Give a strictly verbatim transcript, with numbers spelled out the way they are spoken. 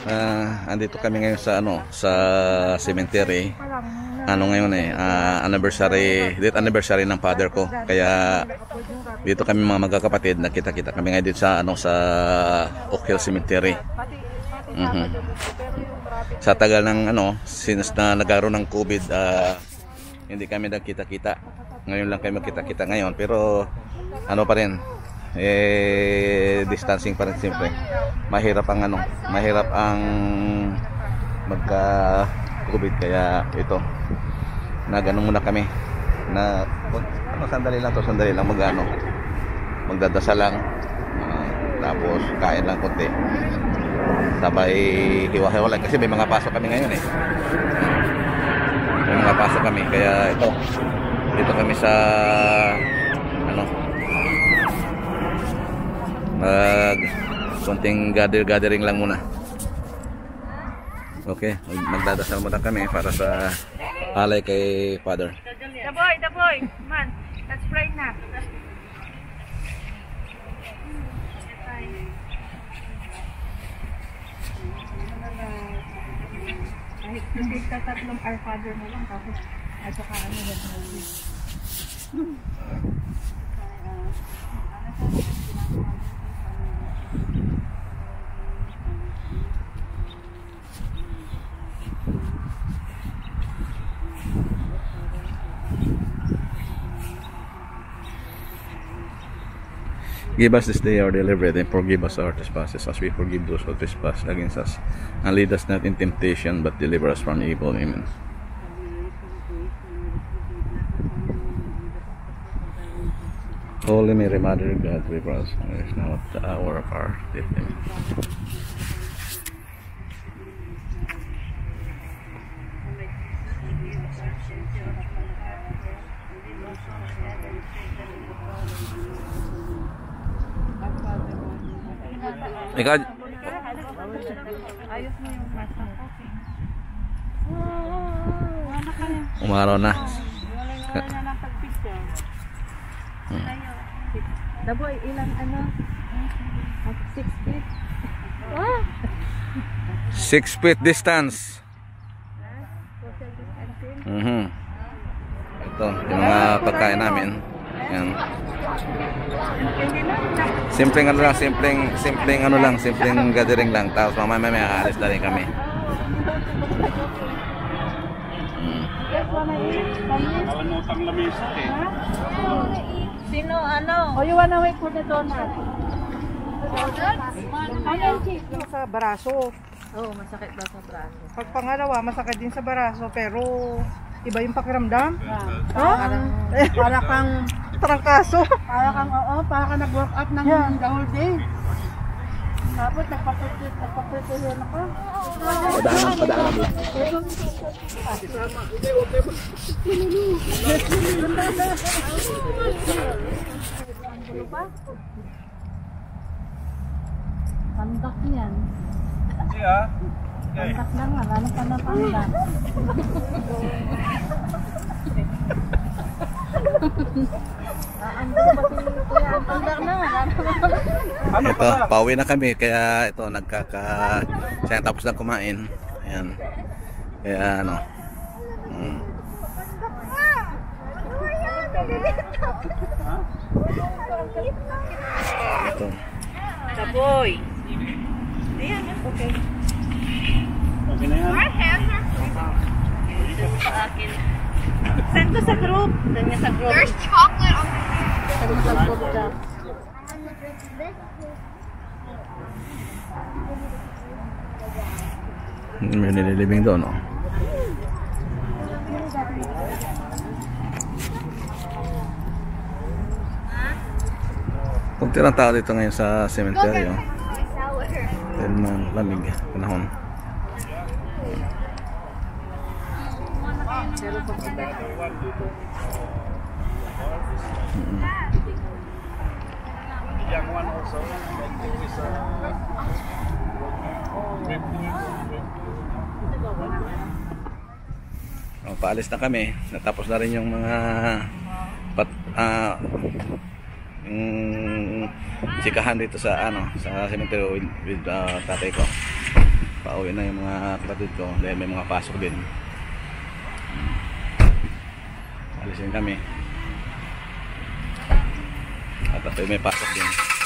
Uh, andito kami ngayon sa ano sa cemetery. Ano ngayon eh, uh, anniversary, date anniversary ng father ko. Kaya dito kami mga magkakapatid, nakita-kita kami ngayon dito sa ano sa Oak Hill Cemetery. Mm-hmm. Sa tagal ng ano, since na nagkaroon ng COVID, uh, hindi kami nagkita-kita. Ngayon lang kami magkita-kita ngayon, pero ano pa rin, eh distancing pa rin siyempre. Mahirap ang ano, mahirap ang magka COVID, kaya ito nagano muna kami na ano, sandali lang to, sandali lang magano magdadasal lang, uh, tapos kain lang konti, sabay hiwa-hiwalay kasi may mga pasok kami ngayon eh. May mga pasok kami, kaya ito dito kami sa ano mag konting gather gathering lang muna. Okay, magdadasal muna kami para sa alay kay Father. The boy, the boy, man, let's pray na. Kahit kasi tatlong Our Father mo lang, tapos at saka ano na movie. Give us this day our daily bread, and forgive us our trespasses as we forgive those who trespass against us. And lead us not in temptation, but deliver us from evil. Amen. Holy Mary, Mother of God, pray for us sinners now at the hour of our death. Amen. Ikaw, ayos mo yung masa. umaraw na. Wala na ng pag-picture. The boy, ilang ano? Six feet. Ah! Six feet distance. Mhm. Ito, yung mga pagkain namin. Yan. Simpleng ano lang, simpleng simpleng ano lang, simpleng gathering lang. Tapos mamaya may aalis na rin kami. Hmm. Sino ano? Oh, you wanna wait for the donut? Sa baraso. Oh, masakit daw sa braso. Pag pangalawa, masakit din sa baraso, pero iba yung pakiramdam. Oh? Para kang Trangkaso. Para kang, oo, para kang nag-work up ng Yeah. the whole day. Tapos nagpapractice, nagpapractice yun ako. Padaanan, padaanan mo. Pandak niyan. Yeah. Pandak lang nga, ano pa na pandak. Ito, pauwi na kami, kaya ito nagkaka siya tapos na kumain. Ayan. Kaya ano. Hmm. Ito. The boy. Ayan, okay. Okay na yan. My hands are free. Sa akin. Send ko sa group. Send niya sa group. There's chocolate on the Send mo sa group ka. May nililibing doon, oh. Kunti lang tao dito ngayon sa cemetery, oh. Dahil ng lamig panahon. Mm-hmm. Young one also, like this, uh, oh, paalis na kami. Natapos na rin yung mga pat, uh, yung sikahan dito sa ano sa cemetery with, with uh, tatay ko. Pauwi na yung mga kapatid ko dahil may mga pasok din. Alisin kami. At ako may pasok din.